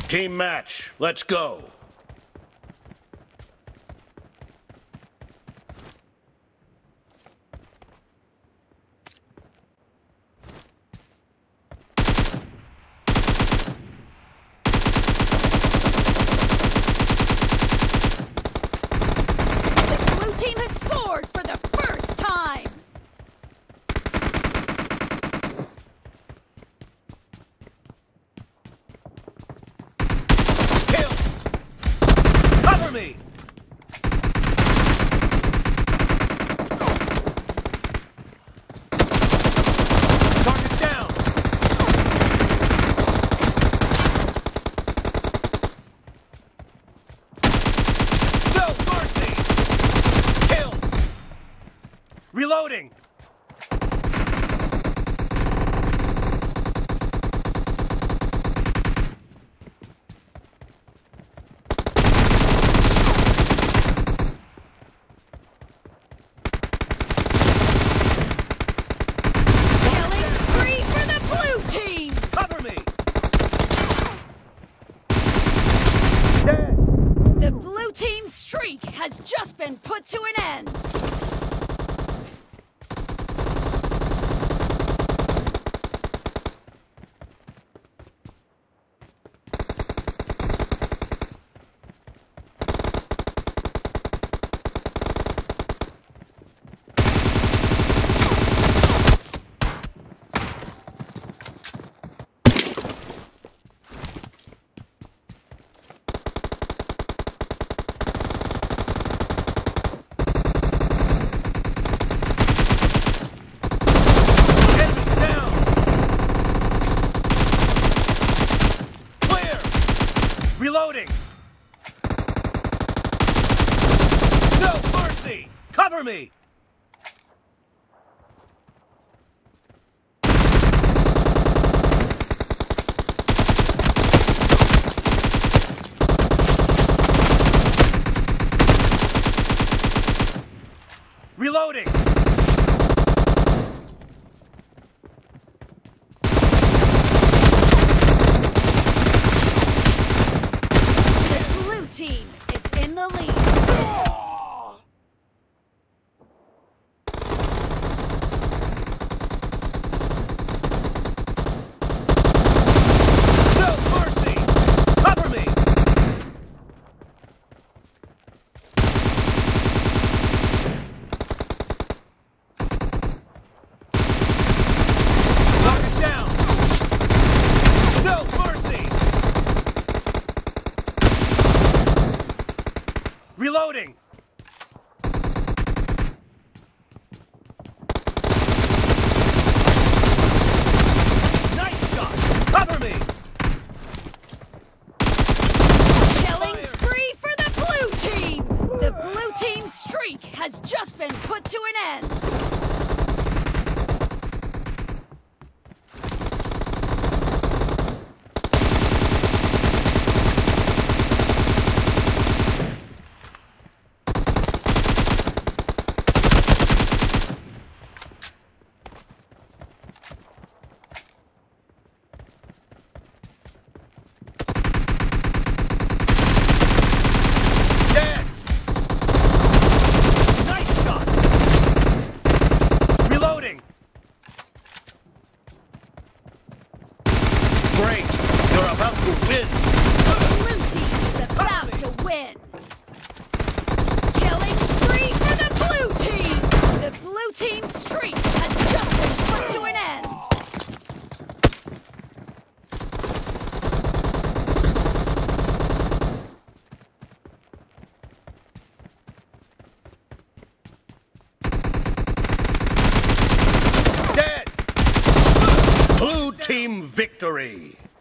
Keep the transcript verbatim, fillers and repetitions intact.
Team match, let's go. Me. Target down. No mercy. Kill. Reloading. The blue team's streak has just been put to an end. Reloading! No mercy! Cover me! Reloading! Team is in the lead. No mercy! Cover me! Knock it down! No mercy! Reloading! Nice shot! Cover me! Killing spree for the blue team! The blue team's streak has just been put to an end. Great! You're about to win! The blue team is about to win! Killing spree for the blue team! The blue team's streak has just been put to an end! Blue team victory!